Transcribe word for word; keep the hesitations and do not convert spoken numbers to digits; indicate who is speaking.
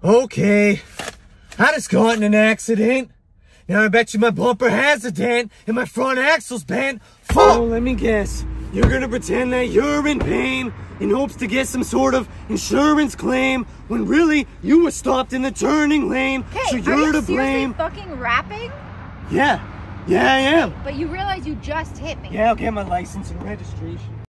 Speaker 1: Okay, I just got in an accident. Now I bet you my bumper has a dent and my front axle's bent. Oh, let me guess. You're gonna pretend that you're in pain in hopes to get some sort of insurance claim when really you were stopped in the turning lane.
Speaker 2: Hey,
Speaker 1: so you're
Speaker 2: are you
Speaker 1: to
Speaker 2: seriously
Speaker 1: blame.
Speaker 2: fucking rapping?
Speaker 1: Yeah, yeah I am.
Speaker 2: But you realize you just hit me.
Speaker 1: Yeah, I'll get my license and registration.